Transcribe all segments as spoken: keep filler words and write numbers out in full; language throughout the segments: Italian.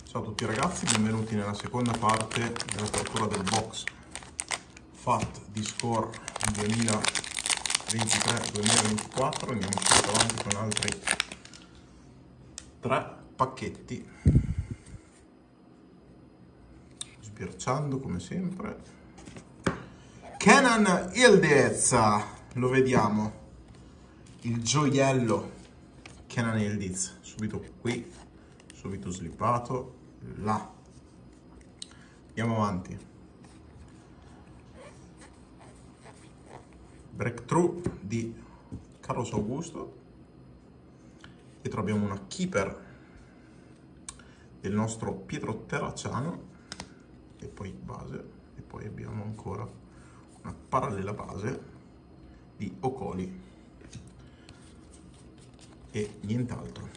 Ciao a tutti ragazzi, benvenuti nella seconda parte dell'apertura del box F A T di Score duemilaventitré duemilaventiquattro. Andiamo subito avanti con altri tre pacchetti, sbirciando come sempre. Kenan Yildiz, lo vediamo, il gioiello Kenan Yildiz, subito qui, subito slippato, là. Andiamo avanti. Breakthrough di Carlos Augusto. Dietro abbiamo una keeper del nostro Pietro Terracciano e poi base, e poi abbiamo ancora una parallela base di Ocoli e nient'altro.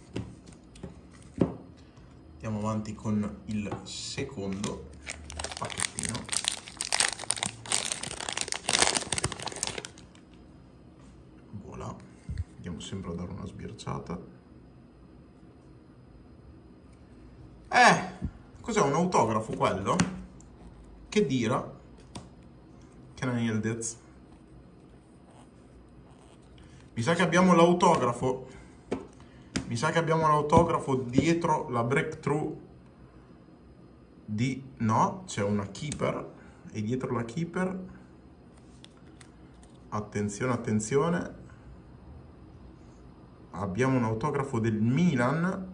Andiamo avanti con il secondo pacchettino. Voilà. Andiamo sempre a dare una sbirciata. Eh, cos'è, un autografo quello? Che dira? Kenan Yildiz. Mi sa che abbiamo l'autografo. Mi sa che abbiamo l'autografo dietro la breakthrough di... No, c'è una keeper. E dietro la keeper... Attenzione, attenzione. Abbiamo un autografo del Milan.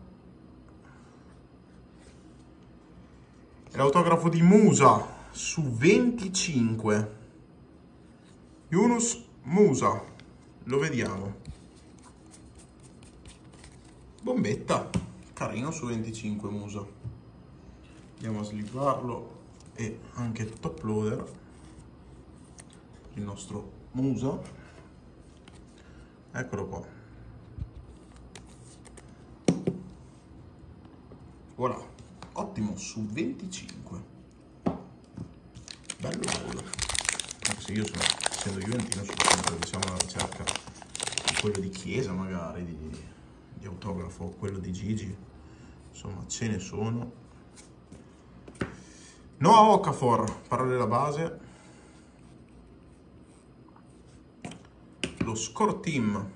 È l'autografo di Musa su venticinque. Yunus Musa. Lo vediamo. Bombetta, carino su venticinque Musa. Andiamo a slivarlo e anche il top loader per il nostro Musa. Eccolo qua. Voilà, ottimo su venticinque. Bello bello. Anche se io sono, essendo juventino, sono sempre, diciamo, alla ricerca di quello di Chiesa, magari di, di autografo, quello di Gigi, insomma ce ne sono. Noah Okafor, parallela base. Lo score team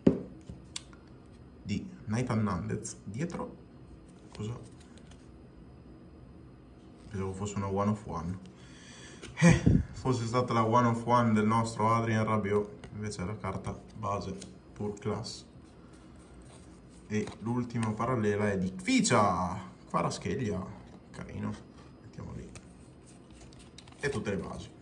di Nathan Nandez. Dietro cosa? Pensavo fosse una one of one. Eh, fosse stata la one of one del nostro Adrien Rabiot, invece è la carta base pur class. E l'ultima parallela è di Kvicha, Kvaratskhelia, carino, mettiamo lì, e tutte le basi.